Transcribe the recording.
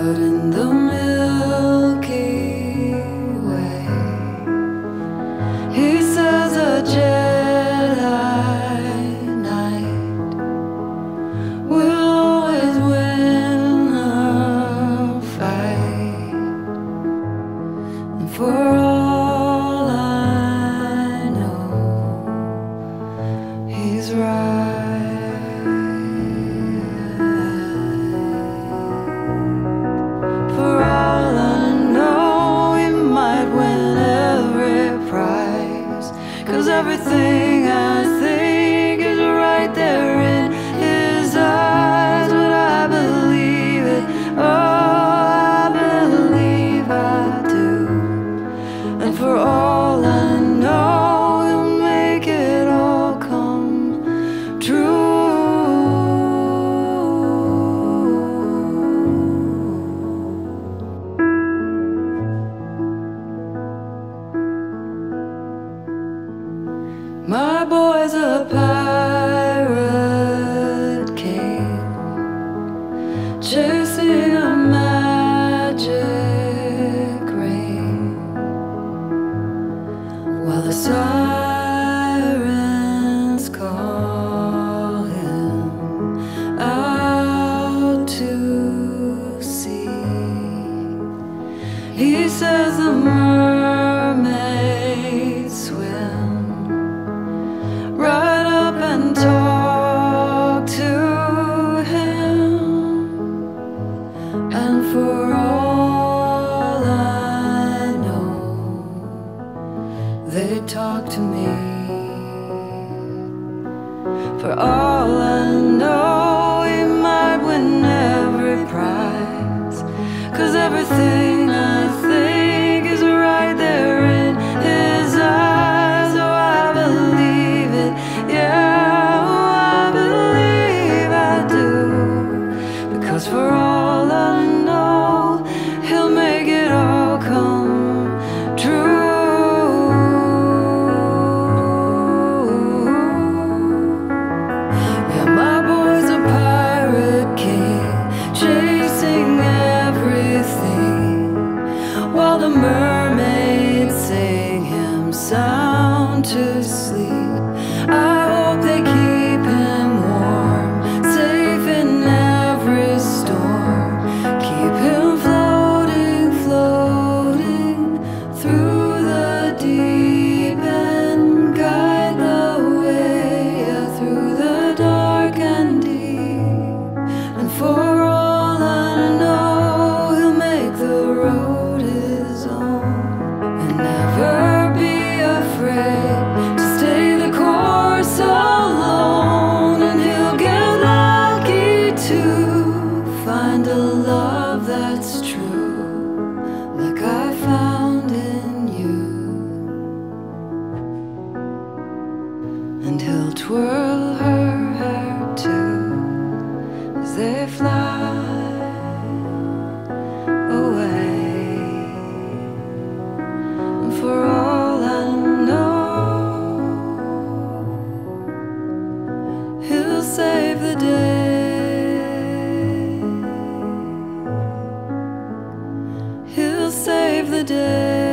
out in the Milky Way. He says a Jedi Knight will always win a fight, and for all I know, he's right. Everything I think is right there in his eyes. But I believe it, oh, I believe I do. And for all I know, he'll make it all come true. My boy's a pirate king, chasing a magic ring, while the sirens call him out to sea. He says the mermaids swim right up and talk to him, and for all I know, they talk to me. For all I know, he might win every prize, 'cause everything I think is right there in his eyes. Oh, I believe it, yeah, oh, I believe I do. Because for all I know, he'll make it all come true. Yeah, my boy's a pirate king, chasing everything, while the mermaids sing him sound to sleep. I hope they keep him warm, safe in every storm. Keep him floating, floating through the deep, and guide the way, yeah, through the dark and deep. And for all I know, he'll make the road his own, and never be afraid to stay the course alone. And he'll get lucky to find a love that's true, like I found in you. And he'll twirl her hair too as they fly away. And for all I know, he'll save the day. He'll save the day.